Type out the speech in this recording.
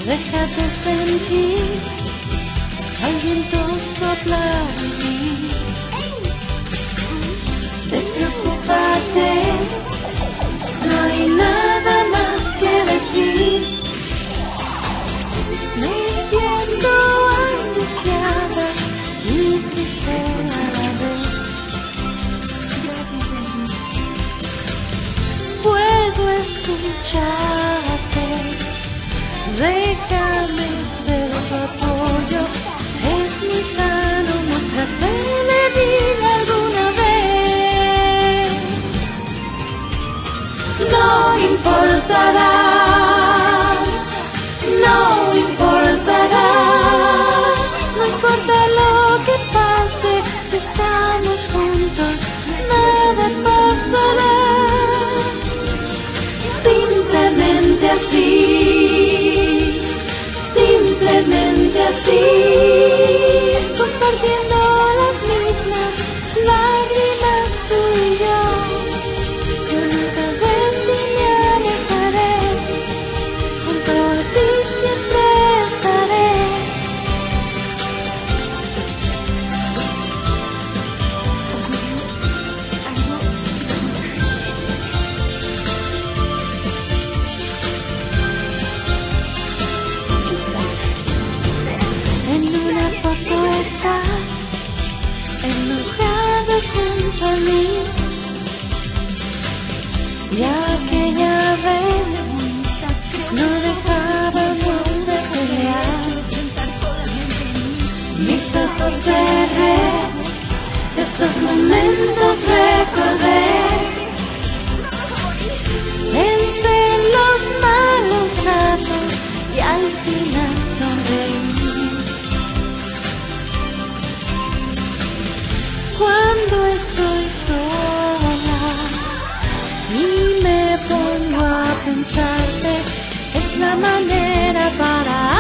Déjate sentir, el viento sopla en mí. Despreocúpate, no hay nada más que decir. Me siento angustiada y triste a la vez. Puedo escucharte, déjame ser tu apoyo. Es muy sano mostrarse débil alguna vez. No importará, no importará, no importa lo que pase, si estamos juntos, nada pasará. Simplemente así, simplemente así, compartiendo las mismas lágrimas tú y yo. Yo nunca de ti me alejaré, junto a ti siempre estaré. En una foto estás enojado junto a mí, y aquella vez no dejábamos de pelear. Mis ojos cerré, esos momentos recordé. Pensé en los malos ratos y al final sonreí. Cuando estoy sola y me pongo a pensarte, es la manera para